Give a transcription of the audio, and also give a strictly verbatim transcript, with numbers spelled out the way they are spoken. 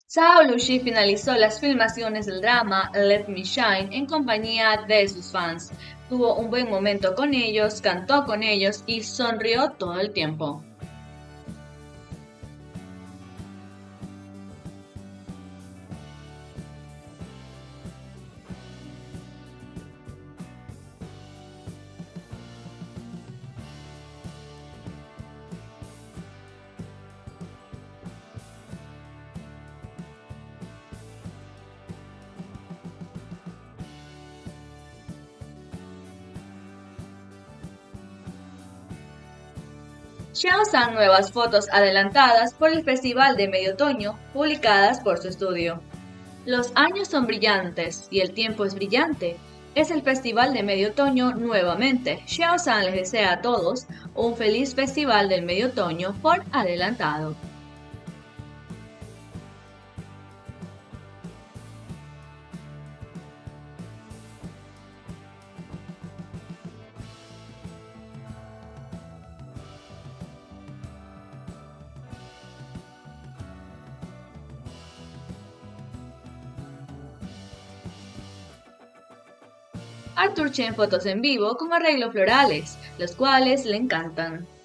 Zhao Lushi finalizó las filmaciones del drama Let Me Shine en compañía de sus fans. Tuvo un buen momento con ellos, cantó con ellos y sonrió todo el tiempo. Xiao San nuevas fotos adelantadas por el Festival de Medio Otoño, publicadas por su estudio. Los años son brillantes y el tiempo es brillante. Es el Festival de Medio Otoño nuevamente. Xiao San les desea a todos un feliz Festival del Medio Otoño por adelantado. Arthur Chen fotos en vivo con arreglos florales, los cuales le encantan.